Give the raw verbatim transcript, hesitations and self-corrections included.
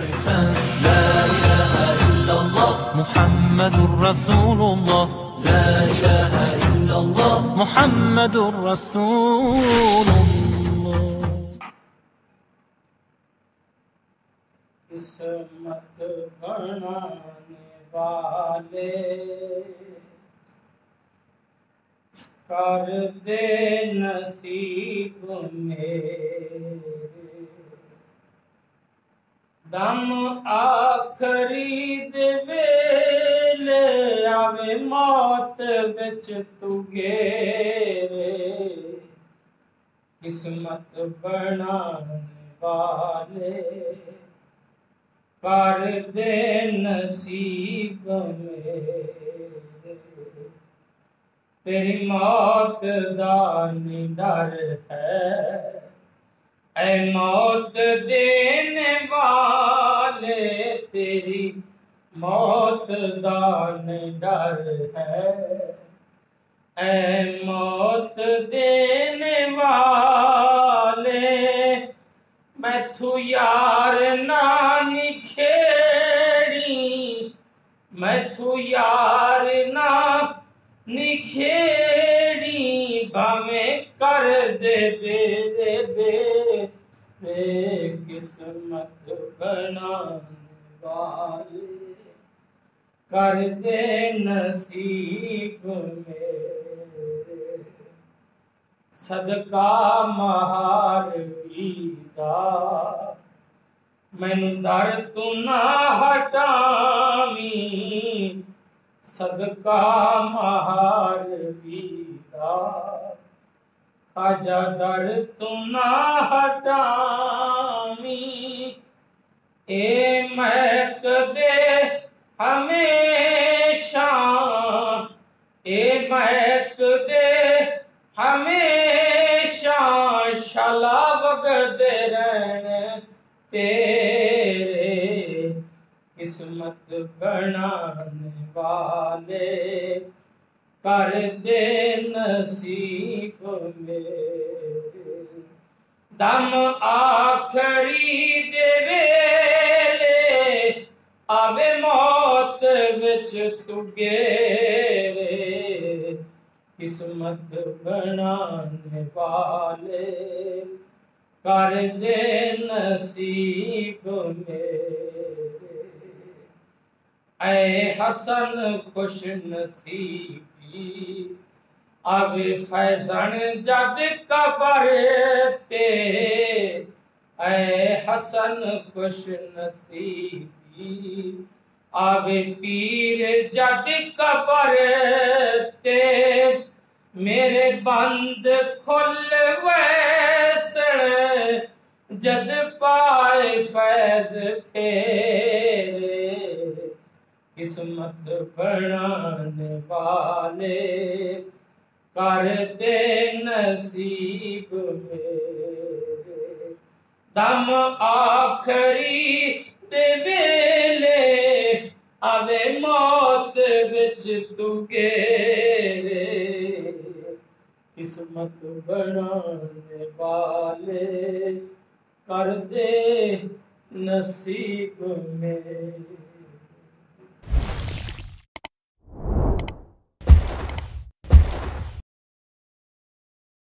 لا إله إلا الله محمد رسول الله. لا إله إلا الله محمد رسول الله. किस्मत बनाने वाले कर दे नसीब मेरे, दम आखरी दे वेले आवे मौत विच तू गेरे। किस्मत बनाने वाले कर दे नसीब मेरे, तेरी मौत दा नी डर है, ऐ मौत देने वाले तेरी मौत दा नी डर है, ऐ मौत देने वाले मैथू यार नानी खेड़ी, मैथू यार ना निखेड़ी भावें कर दे बेरे बेरे। किस्मत बनाने वाले कर दे नसीब मेरे, सदका महार दा मैनू दर तू ना हटावी, सदका महार दा खाजा दर तू ना हटावी। ए महक दे हमेशा, ए महक दे हमेशा शाला वगदे रहने तेरे। किस्मत बनाने वाले कर दे नसीब मेरे, दम आखरी दे वेले आवे मौत विच तू गेरे। किस्मत बनाने वाले कर दे नसीब मेरे, ऐ हसन खुश नसीबी आवे फैजन जद कबर ते। ऐ हसन खुश नसीबी आवे पीर जद कबर ते, मेरे बंद खुल वैसण जद पाए फैज तेरे। किस्मत बनाने वाले कर दे नसीब मेरे, दम आखरी दे वेले आवे मौत विच तू गेरे। किस्मत बनाने वाले कर दे नसीब मेरे।